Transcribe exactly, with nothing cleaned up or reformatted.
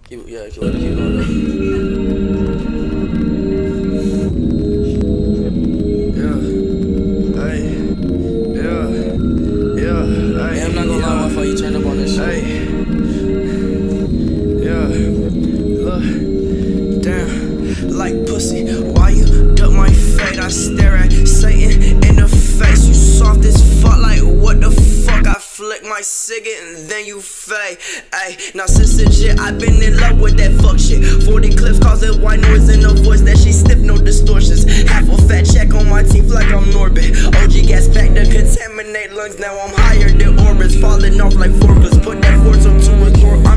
Keep, yeah, keep, keep going though. Yeah, hey, yeah, yeah, hey. Man, I'm not gonna yeah. lie, before you turn up on this shit. Hey, yeah, look, damn, like pussy. Why you duck my fate? I stare at Satan in the face. You soft as fuck, like what the fuck? I flick my cigarette and then you fade. Ayy, now since the shit, I've been in love with that fuck shit. forty clips causing white noise in the voice. That she stiff, no distortions. Half a fat check on my teeth like I'm Norbit. O G gas pack to contaminate lungs. Now I'm higher than orbits, falling off like forklifts. Put that force up to a door.